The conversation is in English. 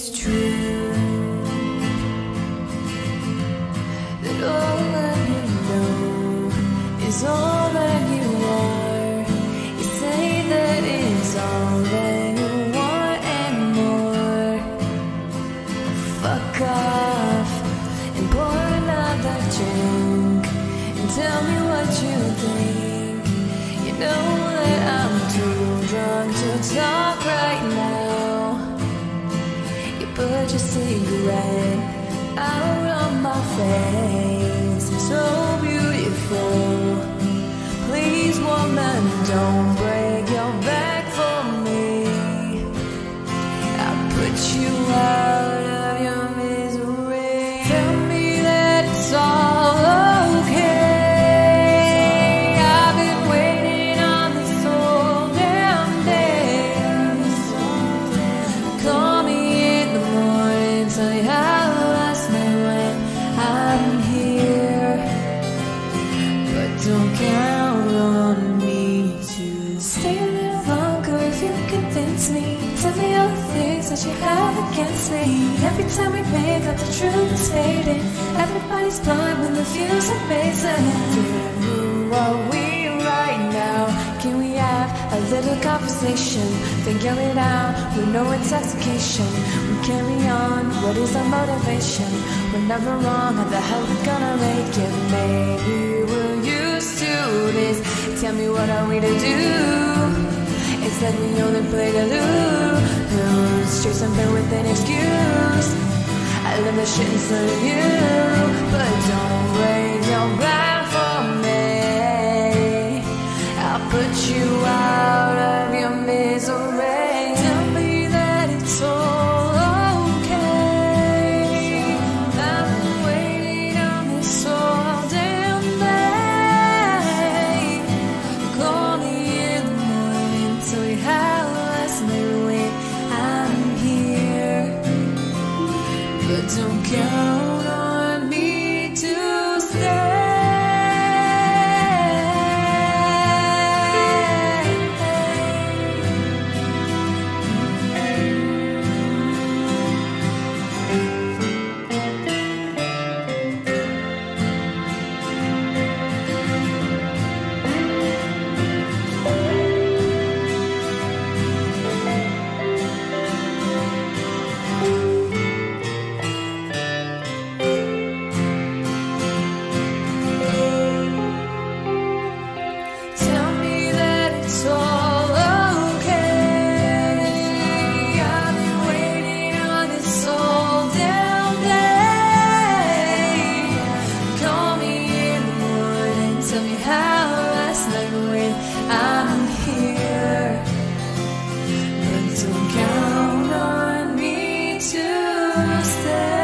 it's true that all that you know is all that you are. You say that it's all that you want and more. Fuck off and pour another drink and tell me what you think. You know that I'm too drunk to talk right now. You put your cigarette out on my face, so beautiful. Please, woman, don't break your back for me. I'll put you out of your misery. Tell me that it's all okay. I've been waiting on this whole damn day. Call me in the morning, tell me how last night went. I'm here, but don't count on me to stay a little longer if you convince me. Tell me all the things that you have against me. Every time we make up, the truth is fading. Everybody's blind when the view's amazing. Who are we right now? Can we have a little conversation? Figure it out with no intoxication. We carry on, what is our motivation? We're never wrong, how the hell we gonna make it? Maybe we're used to this. Tell me, what are we to do? It's like we only play to lose. Chase something with an excuse. I love the shit inside of you, but don't break your back for me. I'll put you out of your misery. Tell me that it's all okay. I've been waiting on this all damn day. Call me in the morning, tell me how last night went. I'm here, but don't count on me to stay. Tell me that it's all okay. I've been waiting on this all damn day. Call me in the morning, tell me how last night went. I'm here, but don't count on me to stay.